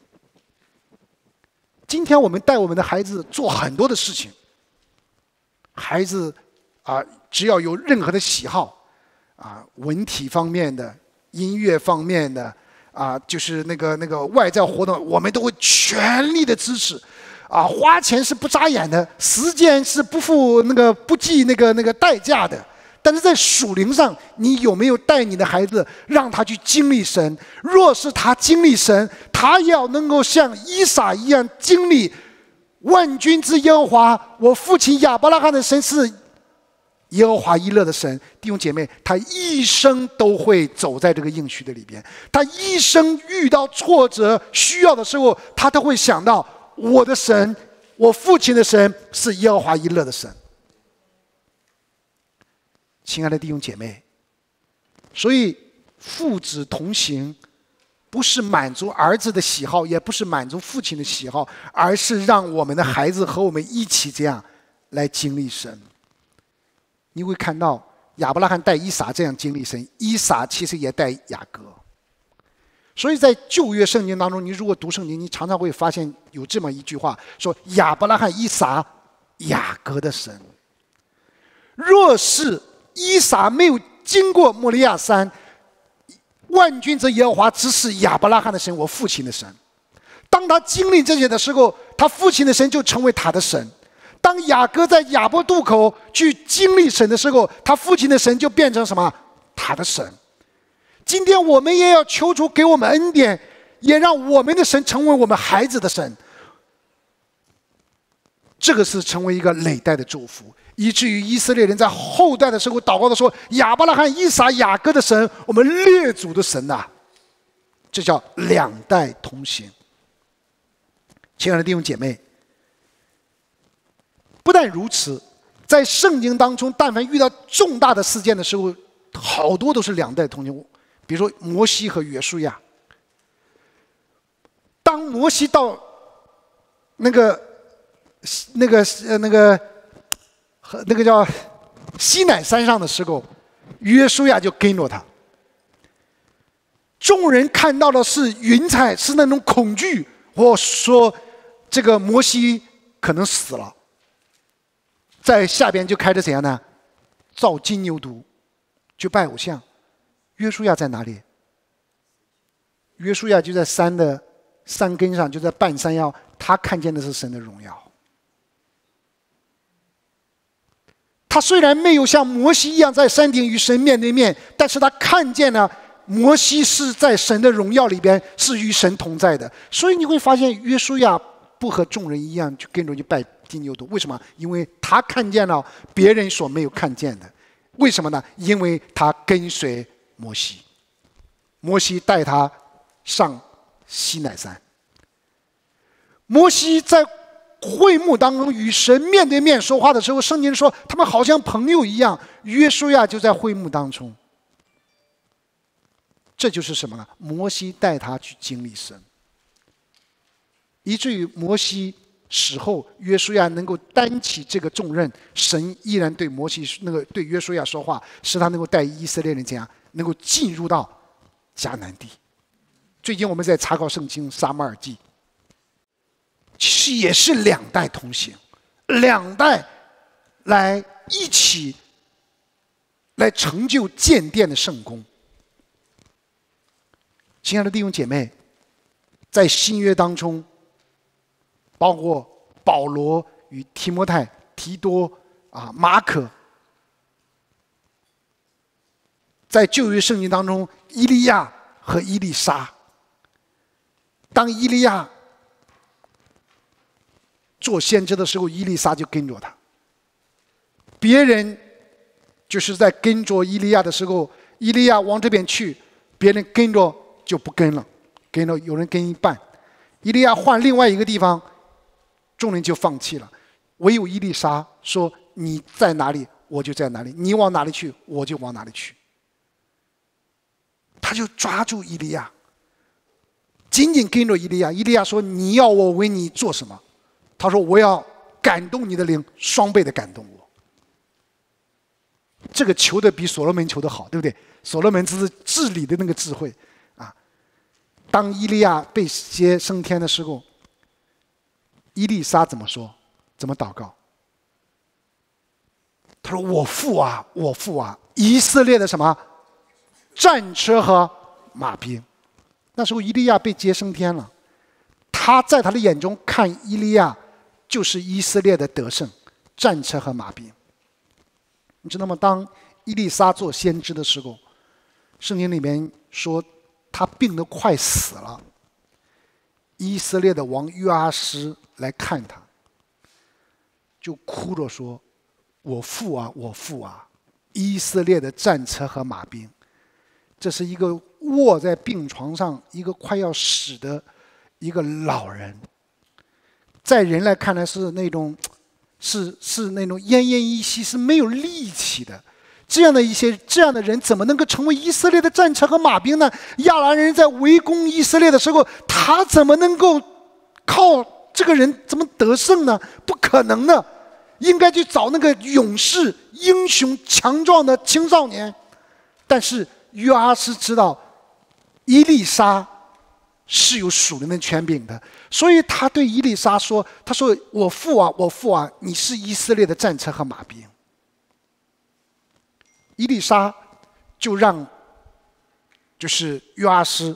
今天我们带我们的孩子做很多的事情，孩子啊，只要有任何的喜好啊，文体方面的、音乐方面的啊，就是那个那个外在活动，我们都会全力的支持。啊，花钱是不眨眼的，时间是不付那个不计那个那个代价的。但是在属灵上，你有没有带你的孩子，让他去经历神？若是他经历神，他要能够像以撒一样经历万军之耶和华，我父亲亚伯拉罕的神是耶和华一乐的神。弟兄姐妹，他一生都会走在这个应许的里边，他一生遇到挫折需要的时候，他都会想到我的神，我父亲的神是耶和华一乐的神。亲爱的弟兄姐妹，所以父子同行，不是满足儿子的喜好，也不是满足父亲的喜好，而是让我们的孩子和我们一起这样来经历神。你会看到亚伯拉罕带以撒这样经历神，以撒其实也带雅各。所以在旧约圣经当中，你如果读圣经，你常常会发现有这么一句话，说亚伯拉罕、以撒、雅各的神。若是以撒没有经过摩利亚山，万军之耶和华只是亚伯拉罕的神，我父亲的神。当他经历这些的时候，他父亲的神就成为他的神。当当雅各在雅博渡口去经历神的时候，他父亲的神就变成什么？他的神。今天我们也要求主给我们恩典，也让我们的神成为我们孩子的神。这个是成为一个累代的祝福，以至于以色列人在后代的时候祷告的说：“亚伯拉罕、以撒、雅各的神，我们列祖的神呐、啊！”这叫两代同行。亲爱的弟兄姐妹，不但如此，在圣经当中，但凡遇到重大的事件的时候，好多都是两代同行。比如说摩西和约书亚。当摩西到那个那个呃那个和那个叫西乃山上的时候，约书亚就跟着他。众人看到的是云彩，是那种恐惧，或说这个摩西可能死了。在下边就开始怎样呢？造金牛犊，去拜偶像。约书亚在哪里？约书亚就在山的山根上，就在半山腰，他看见的是神的荣耀。他虽然没有像摩西一样在山顶与神面对面，但是他看见了摩西是在神的荣耀里边，是与神同在的。所以你会发现，约书亚不和众人一样就跟着去拜金牛犊。为什么？因为他看见了别人所没有看见的。为什么呢？因为他跟随摩西，摩西带他上西乃山。摩西在会幕当中与神面对面说话的时候，圣经说他们好像朋友一样。约书亚就在会幕当中。这就是什么呢？摩西带他去经历神，以至于摩西死后，约书亚能够担起这个重任，神依然对摩西那个对约书亚说话，使他能够带以色列人怎样能够进入到迦南地。最近我们在查考圣经撒母耳记，其实也是两代同行，两代来一起来成就建殿的圣功。亲爱的弟兄姐妹，在新约当中，包括保罗与提摩太、提多啊、马可，在旧约圣经当中，以利亚和以利沙。当以利亚做先知的时候，以利沙就跟着他。别人就是在跟着以利亚的时候，以利亚往这边去，别人跟着就不跟了，跟了有人跟一半。以利亚换另外一个地方，众人就放弃了。唯有以利沙说：“你在哪里，我就在哪里；你往哪里去，我就往哪里去。”他就抓住以利亚，紧紧跟着以利亚。以利亚说：“你要我为你做什么？”他说：“我要感动你的灵，双倍的感动我。”这个求的比所罗门求的好，对不对？所罗门只是治理的那个智慧啊。当以利亚被接升天的时候，以利沙怎么说？怎么祷告？他说：“我父啊，我父啊，以色列的什么战车和马兵。”那时候以利亚被接升天了，他在他的眼中看以利亚就是以色列的得胜，战车和马兵。你知道吗？当以利沙做先知的时候，圣经里面说他病得快死了，以色列的王约阿施来看他，就哭着说：“我父啊，我父啊，以色列的战车和马兵。”这是一个卧在病床上，一个快要死的一个老人，在人来看来是那种是是那种奄奄一息，是没有力气的。这样的一些这样的人，怎么能够成为以色列的战车和马兵呢？亚兰人在围攻以色列的时候，他怎么能够靠这个人怎么得胜呢？不可能的，应该去找那个勇士、英雄、强壮的青少年。但是约阿施知道以利沙是有属灵的权柄的，所以他对以利沙说：“他说我父啊，我父啊，你是以色列的战车和马兵。”以利沙就让就是约阿施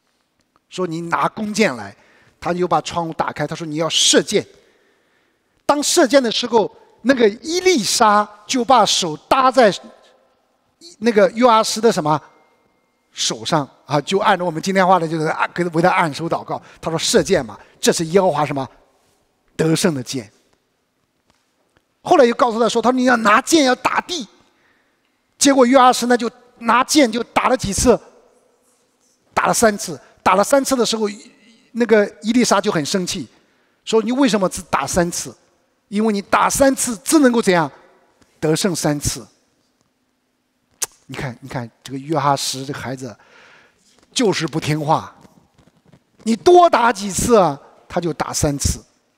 说：“你拿弓箭来。”他就把窗户打开，他说：“你要射箭。” 当射箭的时候，那个伊丽莎就把手搭在那个约阿斯的什么手上啊，就按照我们今天话的，就是啊，给为他按手祷告。他说射箭嘛，这是耶和华什么得胜的箭。后来又告诉他说，他说你要拿箭要打地。结果约阿斯呢就拿箭就打了几次，打了三次，打了三次的时候，那个伊丽莎就很生气，说你为什么只打三次？因为你打三次只能够怎样得胜三次。你看，你看这个约哈什这个孩子就是不听话，你多打几次啊，他就打三次。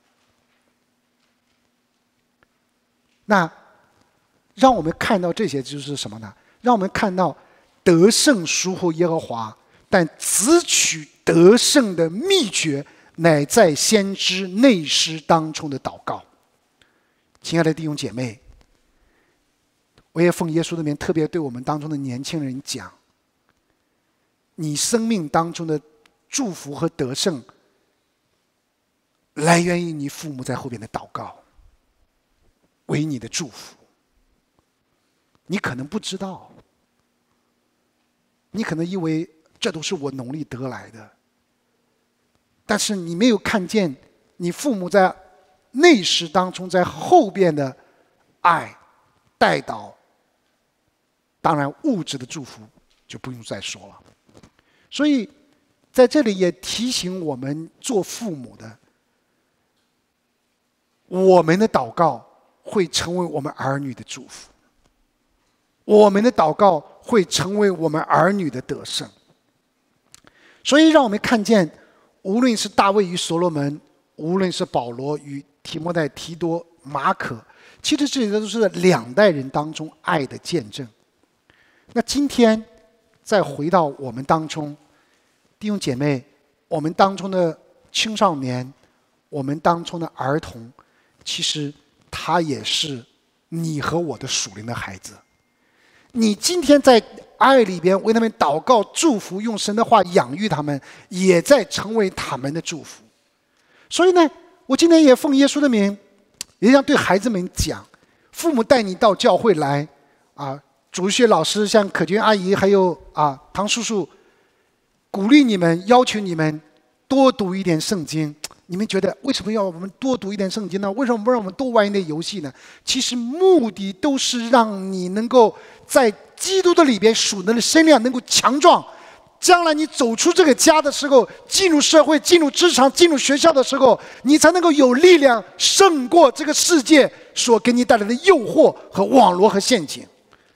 那让我们看到这些就是什么呢？让我们看到得胜属乎耶和华，但只取得胜的秘诀乃在先知内师当中的祷告。亲爱的弟兄姐妹，我也奉耶稣的名特别对我们当中的年轻人讲，你生命当中的祝福和得胜来源于你父母在后边的祷告，为你的祝福。你可能不知道，你可能以为这都是我努力得来的，但是你没有看见你父母在内室当中在后边的爱带导。当然物质的祝福就不用再说了。所以在这里也提醒我们做父母的，我们的祷告会成为我们儿女的祝福，我们的祷告会成为我们儿女的得胜。所以让我们看见，无论是大卫与所罗门，无论是保罗与提摩太、提多、马可，其实这些都是两代人当中爱的见证。那今天再回到我们当中，弟兄姐妹，我们当中的青少年，我们当中的儿童，其实他也是你和我的属灵的孩子。你今天在爱里边为他们祷告祝福，用神的话养育他们，也在成为他们的祝福。所以呢，我今天也奉耶稣的名，也想对孩子们讲，父母带你到教会来啊，主日学老师像可君阿姨还有啊唐叔叔，鼓励你们，要求你们多读一点圣经。你们觉得为什么要我们多读一点圣经呢？为什么不让我们多玩一点游戏呢？其实目的都是让你能够在基督的里边属灵的身量能够强壮，将来你走出这个家的时候，进入社会、进入职场、进入学校的时候，你才能够有力量胜过这个世界所给你带来的诱惑和网络和陷阱。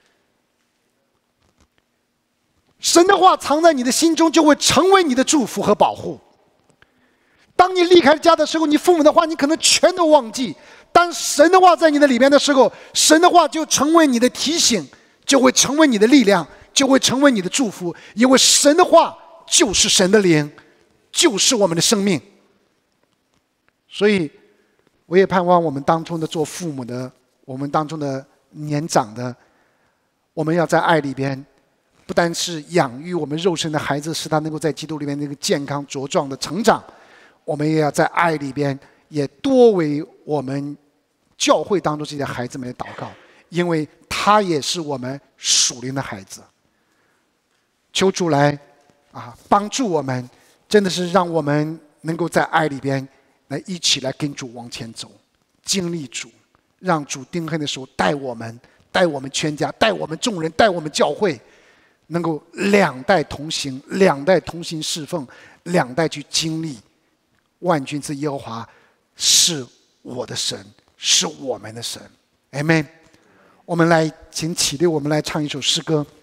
神的话藏在你的心中，就会成为你的祝福和保护。当你离开家的时候，你父母的话你可能全都忘记，当神的话在你的里面的时候，神的话就成为你的提醒，就会成为你的力量，就会成为你的祝福。因为神的话就是神的灵，就是我们的生命。所以我也盼望我们当中的做父母的，我们当中的年长的，我们要在爱里边，不单是养育我们肉身的孩子，使他能够在基督里面那个健康茁壮的成长，我们也要在爱里边也多为我们教会当中这些孩子们的祷告，因为他也是我们属灵的孩子。求主来啊帮助我们，真的是让我们能够在爱里边来一起来跟主往前走，经历主，让主钉痕的时候带我们，带我们全家，带我们众人，带我们教会，能够两代同行，两代同心侍奉，两代去经历万军之耶和华是我的神，是我们的神。 Amen。 我们来请起立，我们来唱一首诗歌。